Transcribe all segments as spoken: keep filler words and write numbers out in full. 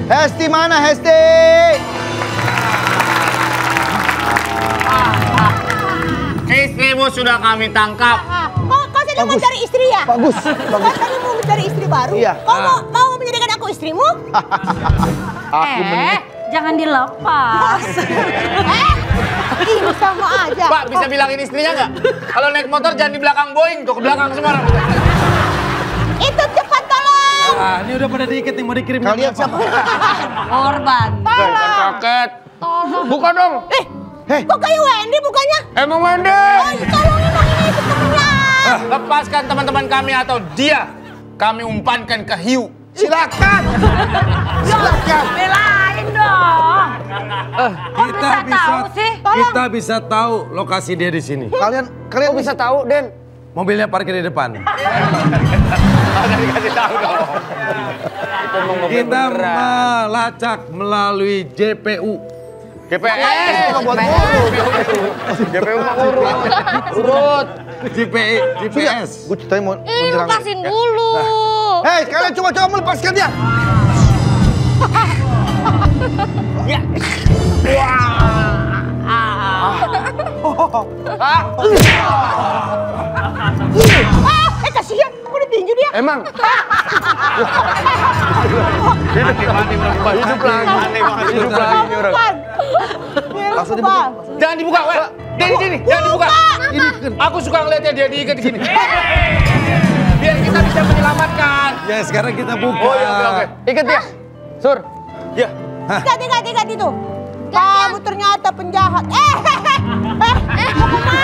Hesti mana Hesti? Istrimu sudah kami tangkap. Kau, kau sedang mencari istri ya? Bagus, Kau bagus. tadi mau mencari istri baru? Iya. Kau mau, mau menjadikan aku istrimu? Aku Eh, jangan dilepas. eh, ini sama aja. Pak, bisa bilangin istrinya nggak? Kalau naik motor jangan di belakang Boeing, tuh ke belakang semua orang. Itu cepat tolong. Ah, ini udah pada diikat nih, mau dikirim. Kalian siapa? Korban. Bukan paket. Buka dong. Eh, Hei, kok kayak Wendy bukannya? Emang Wendy. Oh, tolong emang ini itu temennya. Lepaskan teman-teman kami atau dia. Kami umpankan ke hiu. silakan. Silakan. Belain dong. Kok Kita bisa bisa, tahu sih? kita bisa tahu lokasi dia di sini. Kalian kalian Kok bisa tahu, Den? Mobilnya parkir di depan. Dikasih tahu dong. Kita melacak melalui J P U. G P S. buat urut. G P U mah urut. Urut. J P J P S. Gue ceritanya mau Ih, menyerang. lepasin dulu. Hei, kalian coba-coba melepaskan dia. Ya. Ah, eh kasihan, aku ditinju dia. Emang. Hidup lagi perempuan. Hidup lagi. Hidup lagi orang. Bukan. Langsung Bukan. dibuka. Jangan dibuka, weh. Dia di sini, jangan dibuka. Ini kan. Aku suka ngeliatnya dia diikat di sini. Biar kita bisa menyelamatkan. Ya sekarang kita buka. Oh iya, oke, oke. Ikat dia. Sur. Ya. Ikat, ikat, ikat itu. Kamu ternyata penjahat. Eh, eh, eh, mau kemana?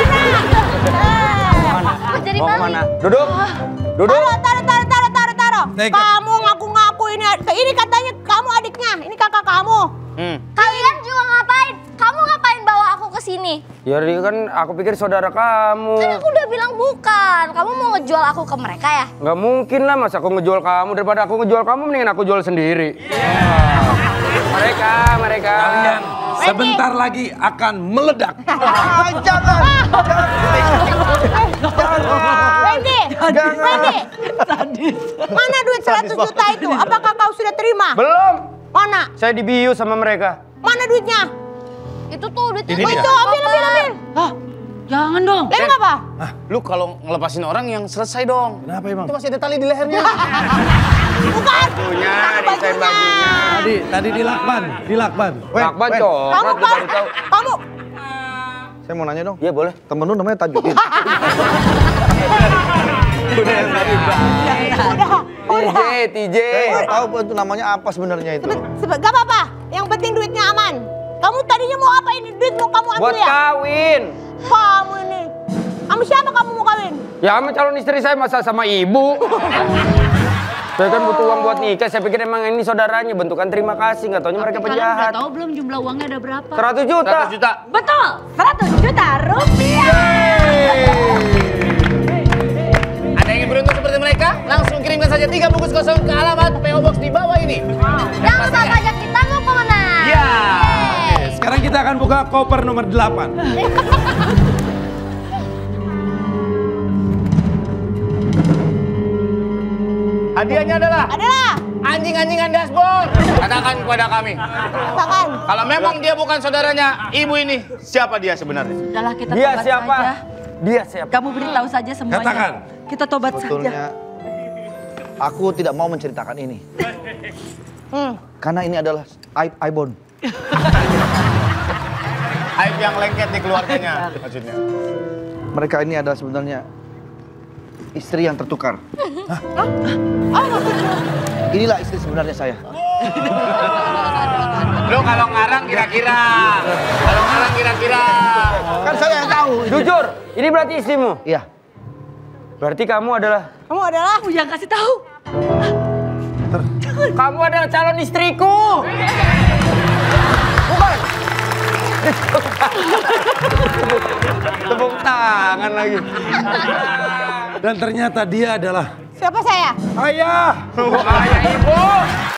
Eh. Kok jadi Mau maling? kemana? Duduk. Duduk. Taruh, taruh, taruh, taruh, taruh, taruh. Ikat. Kamu ngaku-ngaku ini, ini katanya kamu adiknya, ini kakak kamu. Hmm. Kalian juga ngapain? Kamu ngapain bawa aku ke sini? Ya dia kan aku pikir saudara kamu. Kan aku udah bilang bukan. Kamu mau ngejual aku ke mereka ya? Nggak mungkin lah masa aku ngejual kamu. Daripada aku ngejual kamu mendingan aku jual sendiri. Mereka, mereka. Kalian sebentar lagi akan meledak. Ah, jangan. Wendy, Wendy, mana duit seratus juta itu? Apakah kau sudah terima? Belum. Mana? Saya dibius sama mereka. Mana duitnya? Itu tuh duitnya. Ini Oh, dia. itu ambil, ambil, ambil. Hah, jangan dong. Lain apa? Lu kalau ngelepasin orang yang selesai dong. Kenapa emang? Itu masih ada tali di lehernya. Bukan. Bajunya, Aku desain bajunya. bajunya. Tadi tadi di lakban, di lakban. Wen, Lakban Wen, coklat Kamu, lu kamu, baru tahu. kamu. Saya mau nanya dong. Iya boleh. Temen lu namanya Tajudin. Udah, udah. T J, T J. Saya nggak tahu itu namanya apa sebenarnya itu. Sebe- sebe- Gak apa-apa. Yang penting duitnya aman. Kamu tadinya mau apa ini? Duit mau kamu ambil Buat ya? kawin. Kamu ini. Sama siapa kamu mau kawin? Ya sama calon istri saya masa sama ibu. Saya kan butuh uang buat nikah. Saya pikir emang ini saudaranya. Bentukan terima kasih. Nggak taunya mereka Kalian udah penjahat. tahu belum jumlah uangnya ada berapa? seratus juta. seratus juta. Betul, seratus juta rupiah. Ada yang beruntung seperti mereka? Langsung kirimkan saja tiga bungkus kosong ke alamat P O Box di bawah ini. Jangan lupa pajak kita mau kemana? Ya. Sekarang kita akan buka koper nomor delapan. Hadiahnya adalah Adalah. anjing-anjingan dashboard. Katakan kepada kami. Katakan. Kalau memang dia bukan saudaranya ibu ini, siapa dia sebenarnya? Udahlah kita Dia tobat siapa? saja. Dia siapa? Kamu beritahu saja semuanya. Katakan. Kita tobat saja. Sebetulnya aku tidak mau menceritakan ini. Hmm. Karena ini adalah aib aibon. Aib yang lengket di keluarganya maksudnya. Mereka ini adalah sebenarnya istri yang tertukar. Inilah istri sebenarnya saya. Lo kalau ngarang kira-kira. Kalau ngarang kira-kira. Kan saya yang tahu. Jujur, ini berarti istrimu? Iya. Berarti kamu adalah... Kamu adalah. Kamu jangan kasih tahu. Kamu adalah calon istriku. Bukan. Tepuk tangan lagi. Dan ternyata dia adalah Siapa saya? ayah. Oh, ayah ibu.